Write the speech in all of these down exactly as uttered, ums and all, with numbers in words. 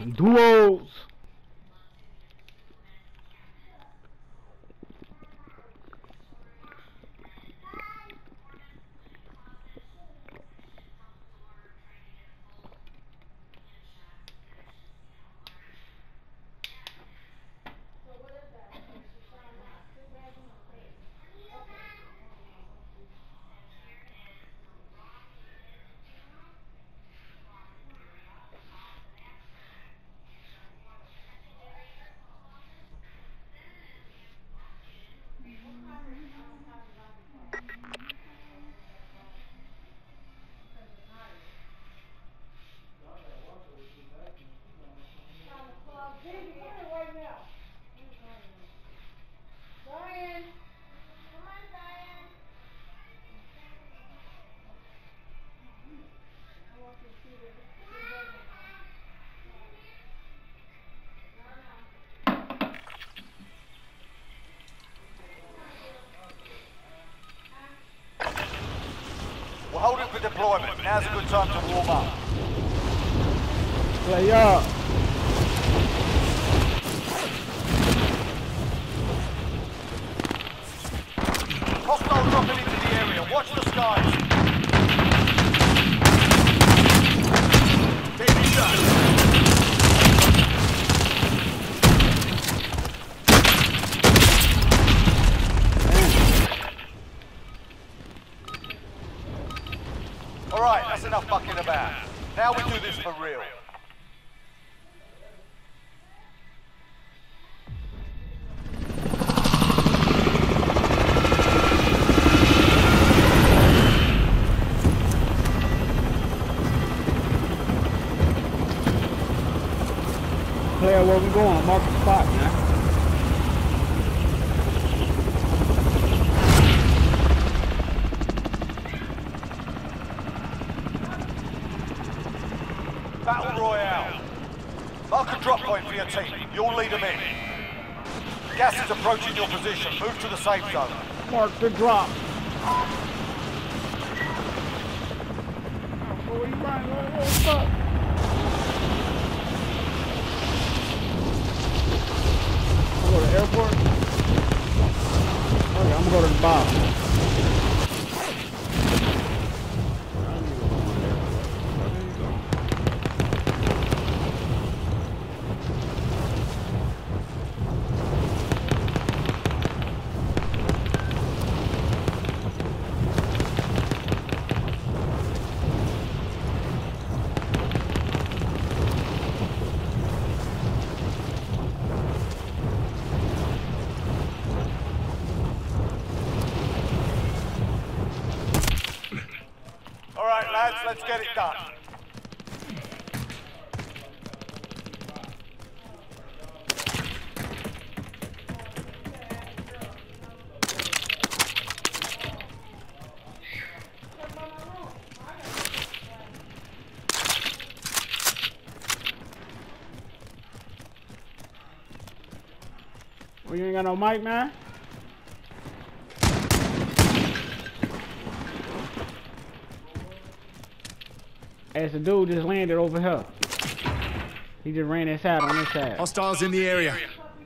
Duos. We're holding for deployment. Now's a good time to warm up. Play up. Hostile dropping into the area. Watch the skies. Taking shots. Alright, that's enough fucking about. Now we do this for real. Player, where we going? Mark the spot, man. Battle Royale. Mark a drop point for your team. You'll lead them in. Gas is approaching your position. Move to the safe zone. Mark the drop. Oh, where you running? What's up? I'm gonna go to the airport. Okay, I'm gonna go to the bottom. Lads, let's get it done. Well, you ain't got no mic, man? As the dude just landed over here. He just ran his side on this side. Hostiles in the area.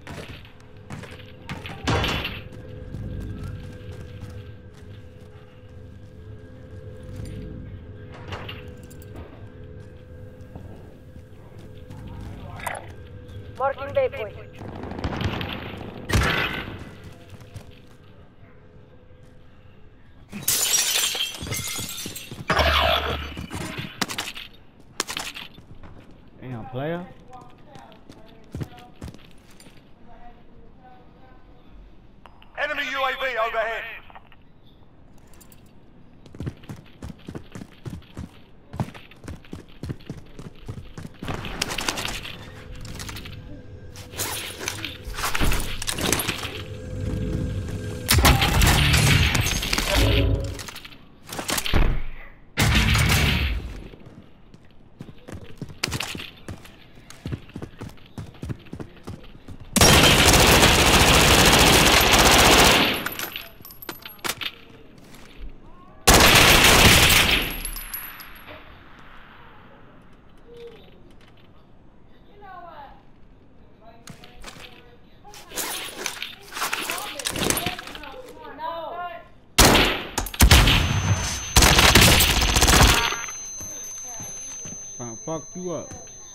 Marking Baypoint. Damn, player. Enemy U A V overhead. fuck you up.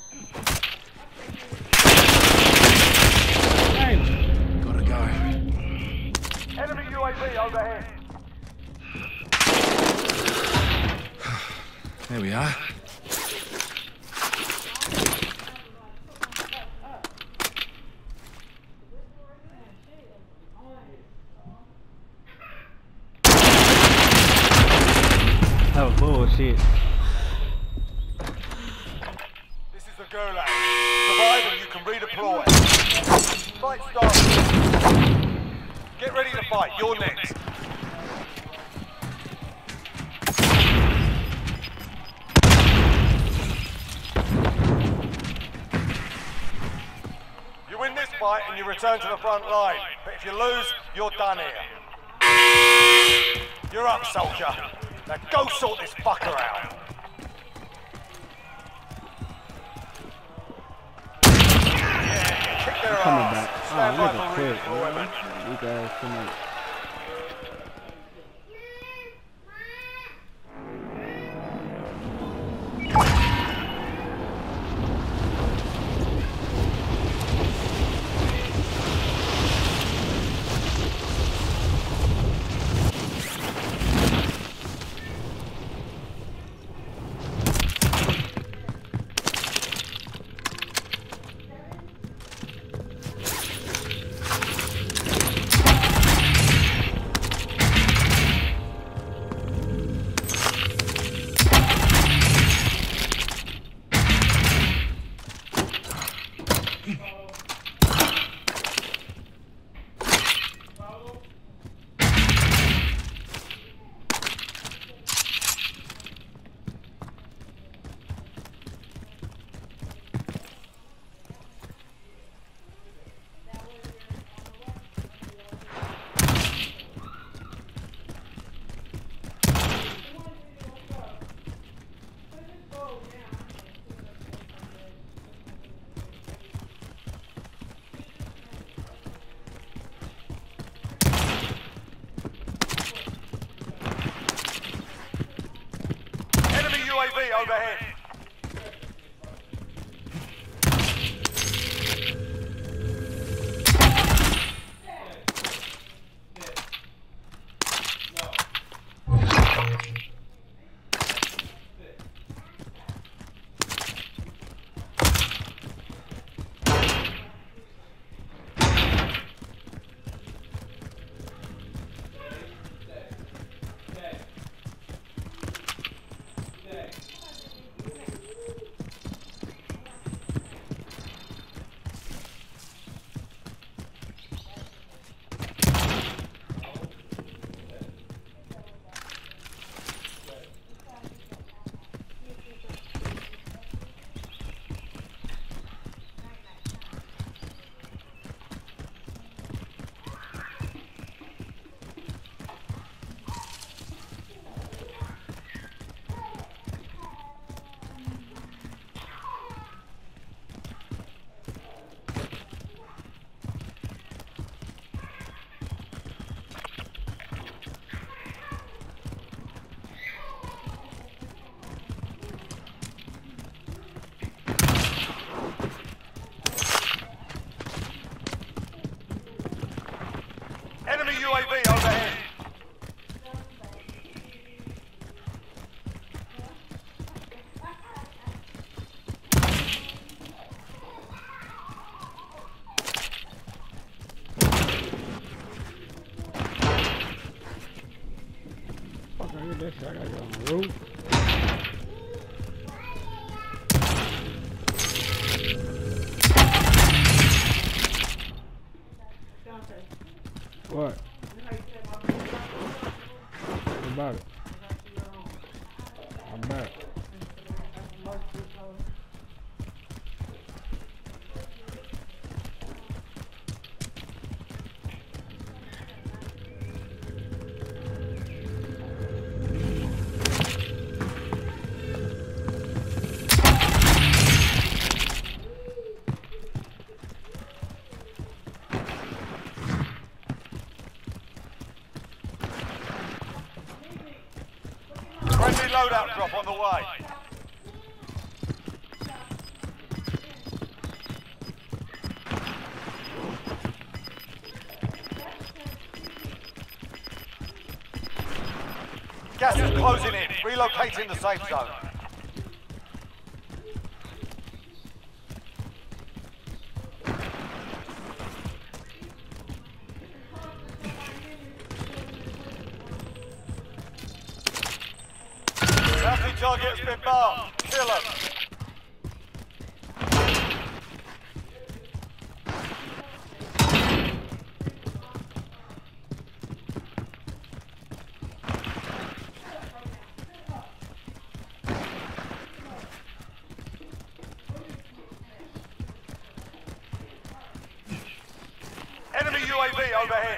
Hey. Gotta go. Enemy U A V overhead. There we are. That was bullshit. This is the Gulag. Survive and you can redeploy. Fight starts. Get ready to fight. You're next. You win this fight and you return to the front line. But if you lose, you're done here. You're up, soldier. Now go sort this fucker out. Yeah, kick their Coming ass. back. Stand Oh, by nigga for quick, redeployment. man. You guys come on. U A V overhead. Enemy U A V overhead. Fuck, I get that shit. I gotta get on the roof. What? What about it? I'm back. Friendly loadout drop on the way. Gas is closing in. Relocating the safe zone. Bounty target has been marked. Kill him. Enemy U A V overhead.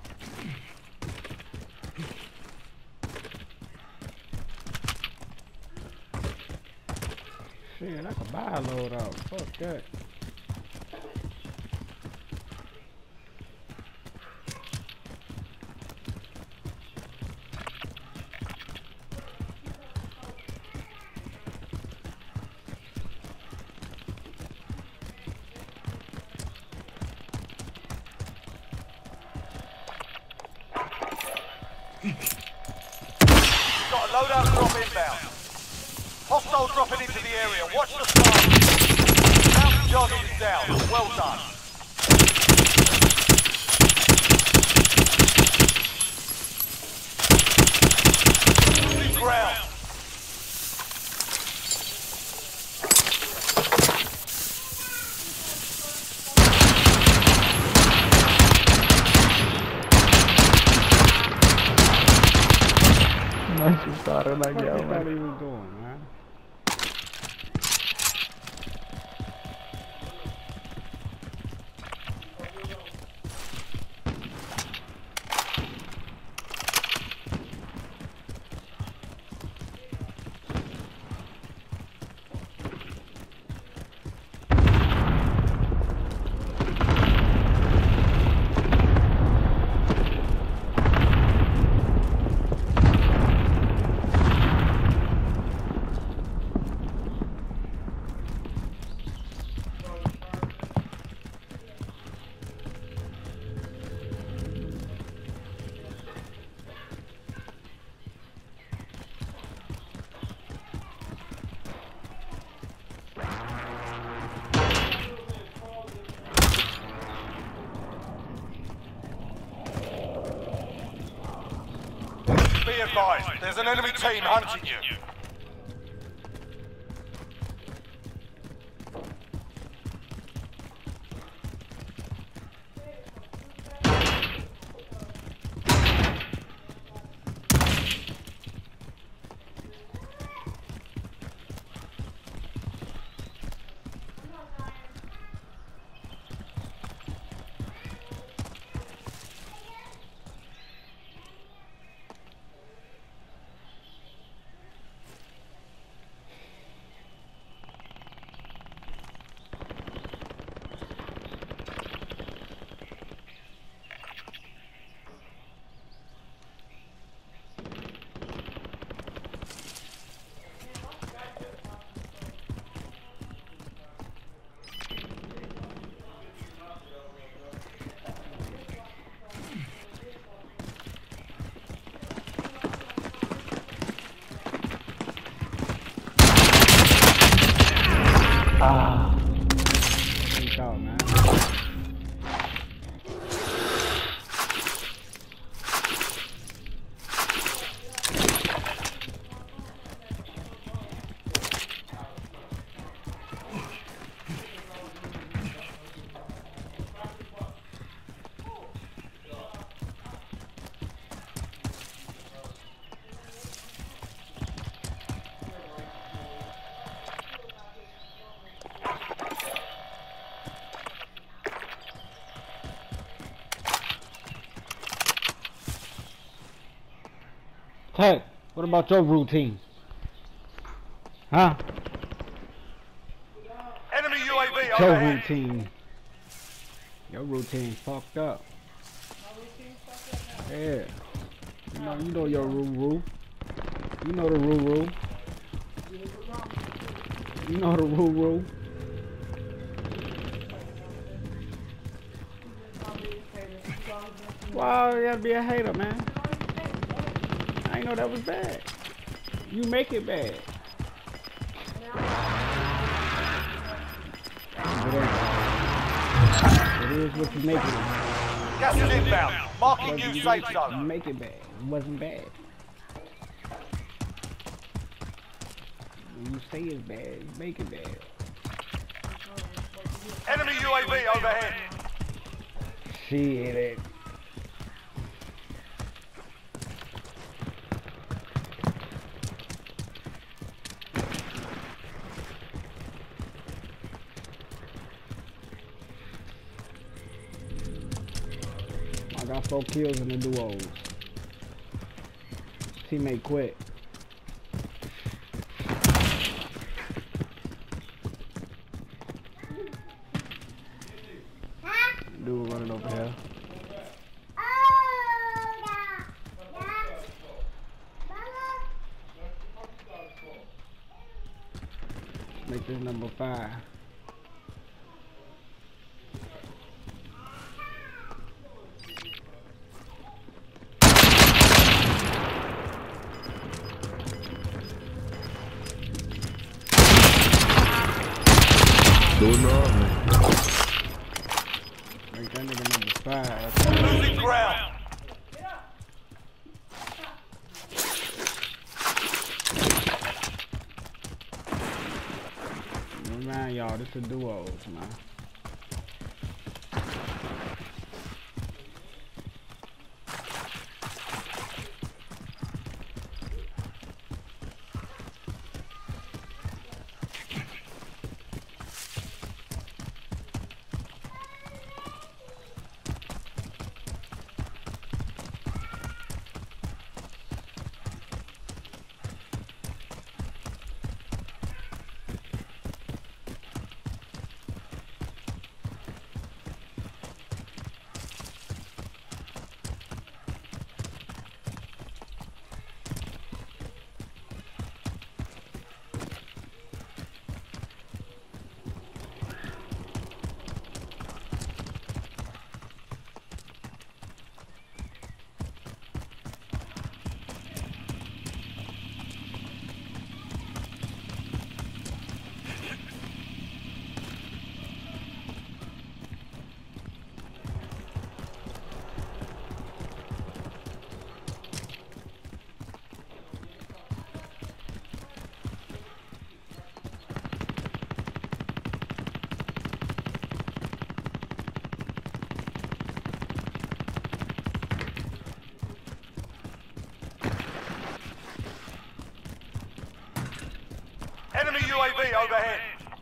Shit, I could buy a load out. Fuck that. Got a loadout drop inbound. Hostile dropping into the area. Watch the sky. Bounty target is down. Well done. Losing ground. Nice, you started like What yo, you thought man. he was doing, man? Be advised, there's an enemy team hunting you. Ah, Peace out, man. Hey, what about your routine? Huh? Enemy U A V Your overhead. routine. Your routine fucked up. Yeah. You know, you know your rule rule. You know the rule rule. You know the rule rule. Why you gotta be a hater, man? I didn't know that was bad. You make it bad. It is what you make it. Gas is inbound. Marking What new you safe make- zone. You make it bad. It wasn't bad. When you say it's bad, you make it bad. Enemy U A V overhead. Shit. I got four kills in the duos. Teammate quit. Dude running over here. Make this number five. Going on, man. Make that nigga number five. Losing ground. Remind y'all, this is duos, man. Enemy U A V overhead.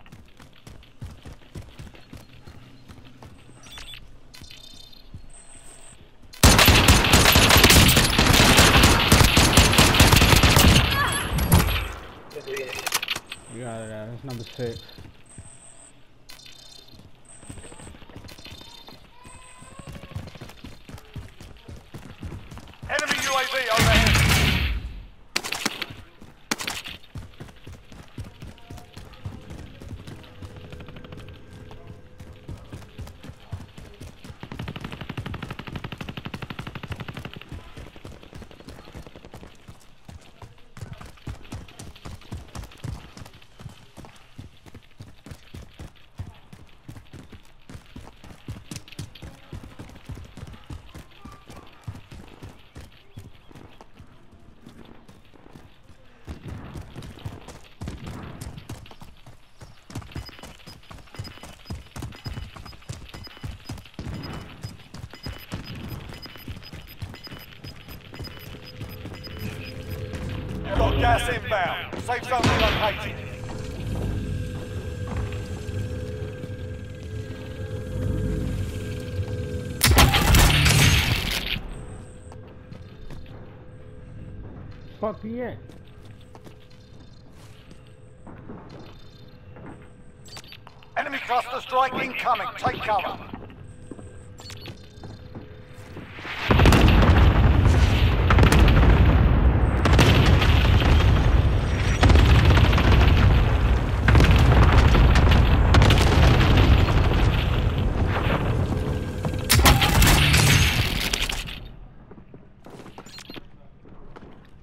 You got it, uh, that's number six. Enemy U A V overhead. Got gas inbound. Safe zone relocated. Fuck he at? Enemy cluster strike incoming. Take cover.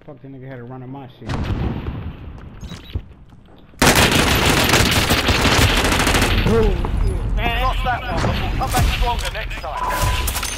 fuck the nigga had to run on my shit? Lost that one, but we'll come back stronger next time.